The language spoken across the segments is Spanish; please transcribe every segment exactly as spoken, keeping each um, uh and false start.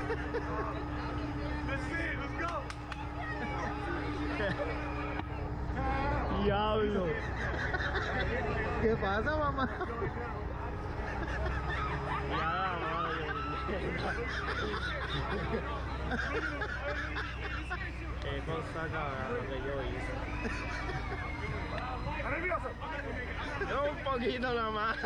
Let's see it, let's go. Diablo. ¿Qué pasa, mamá? Ya, madre. Qué cosa cabrón que yo hice. ¿Estás nervioso? Yo un poquito nada más.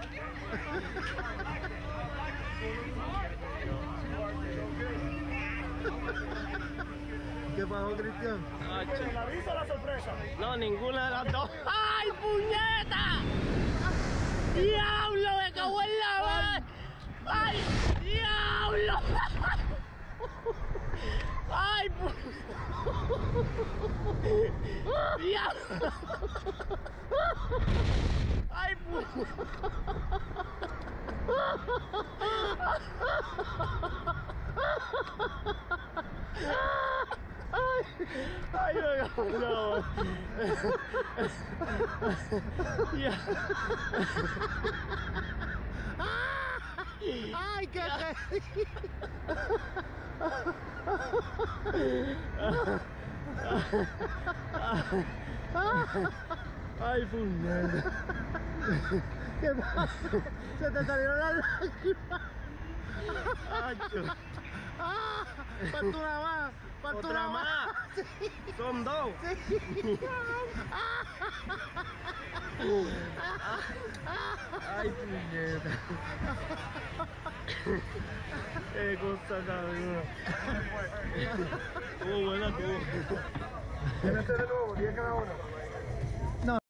¿Qué pasó, Cristian? ¿La visa o la sorpresa? No, ninguna de las dos. ¡Ay, puñeta! ¡Diablo! ¡Me cago en la madre! ¡Ay, diablo! ¡Ay, puñeta! ¡Diablo! ¡Ay, puñeta! Ay, no, no, no. Ya. ¡Ay, qué Ay, puñeta. ¿Qué pasa? Se te salieron las lágrimas. Acho. ¡Ah! ¡Falta una más! ¡Falta Otra una más. Sí. Son dos. Sí. Ay, puñeta. Qué cosa cabrón. Estuvo buena, estuvo. Tienes de nuevo, diez cada uno.